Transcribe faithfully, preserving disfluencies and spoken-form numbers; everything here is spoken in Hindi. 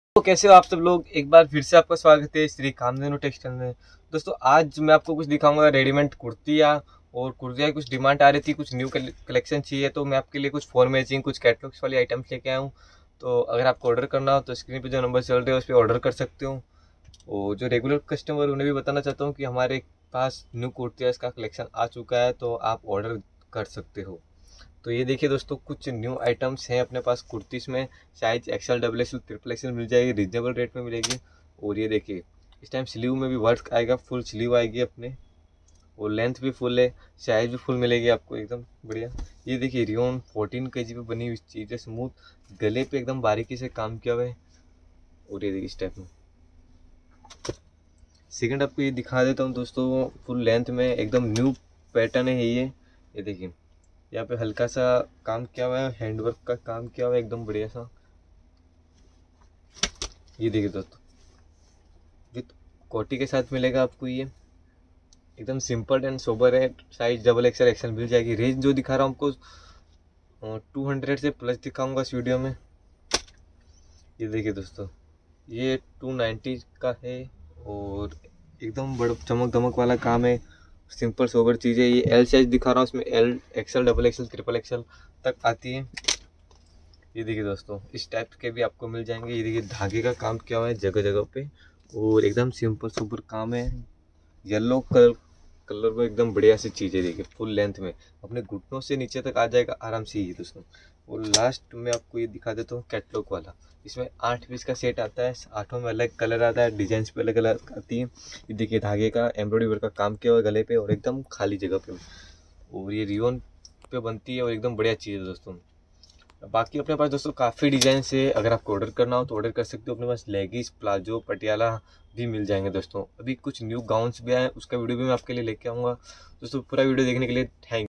तो कैसे हो आप सब लोग। एक बार फिर से आपका स्वागत है श्री कामधेनु टेक्सटाइल में। दोस्तों आज मैं आपको कुछ दिखाऊंगा रेडीमेड कुर्तियाँ और कुर्तियाँ कुछ डिमांड आ रही थी, कुछ न्यू कलेक्शन चाहिए तो मैं आपके लिए कुछ फॉर मैचिंग कुछ कैटलॉग्स वाली आइटम्स लेके आया हूँ। तो अगर आपको ऑर्डर करना हो तो स्क्रीन पे जो नंबर चल रहे हैं उस पर ऑर्डर कर सकते हो। और जो रेगुलर कस्टमर उन्हें भी बताना चाहता हूँ कि हमारे पास न्यू कुर्तियाँ का कलेक्शन आ चुका है, तो आप ऑर्डर कर सकते हो। तो ये देखिए दोस्तों, कुछ न्यू आइटम्स हैं अपने पास कुर्तीस में। Size XL, double XL, triple XL मिल जाएगी, रीजनेबल रेट में मिलेगी। और ये देखिए इस टाइम स्लीव में भी वर्क आएगा, फुल स्लीव आएगी अपने, और लेंथ भी फुल है, साइज भी फुल मिलेगी आपको एकदम बढ़िया। ये देखिए रियोन फोर्टीन के जी पे बनी हुई चीज़ है, स्मूथ, गले पे एकदम बारीकी से काम किया हुआ है। और ये देखिए इस टाइप में। सेकंड आपको ये दिखा देता हूँ दोस्तों, फुल लेंथ में एकदम न्यू पैटर्न है ये। ये देखिए यहाँ पे हल्का सा काम किया हुआ है, हैंडवर्क का काम किया हुआ है एकदम बढ़िया सा। ये देखिए दोस्तों विथ कोटी के साथ मिलेगा आपको ये, एकदम सिंपल एंड सोबर है। साइज डबल एक्सएल एक्सएल मिल जाएगी। रेंज जो दिखा रहा हूँ आपको टू हंड्रेड से प्लस दिखाऊंगा इस वीडियो में। ये देखिए दोस्तों ये टू नाइन्टी का है और एकदम बड़ा चमक दमक वाला काम है, सिंपल सोबर चीज़ है। ये एल साइज दिखा रहा हूँ, इसमें L XL, double XL, triple XL तक आती है। ये देखिए दोस्तों इस टाइप के भी आपको मिल जाएंगे। ये देखिए धागे का काम किया हुआ है जगह जगह पे, और एकदम सिंपल सुपर काम है। येलो कलर कलर में एकदम बढ़िया सी चीज़ है। देखिए फुल लेंथ में अपने घुटनों से नीचे तक आ जाएगा आराम से ये दोस्तों। और लास्ट में आपको ये दिखा देता हूँ कैटलॉग वाला। इसमें आठ पीस का सेट आता है, आठों में अलग कलर आता है, डिजाइन पे अलग अलग आती है। ये देखिए धागे का एम्ब्रॉयडरी वर्क का काम किया हुआ है गले पे और एकदम खाली जगह पे, और ये रियोन पे बनती है और एकदम बढ़िया चीज़ है दोस्तों। बाकी अपने पास दोस्तों काफ़ी डिज़ाइन है, अगर आपको ऑर्डर करना हो तो ऑर्डर कर सकते हो। अपने पास लेगिस, प्लाजो, पटियाला भी मिल जाएंगे दोस्तों। अभी कुछ न्यू गाउन्स भी आए, उसका वीडियो भी मैं आपके लिए लेके आऊँगा दोस्तों। पूरा वीडियो देखने के लिए थैंक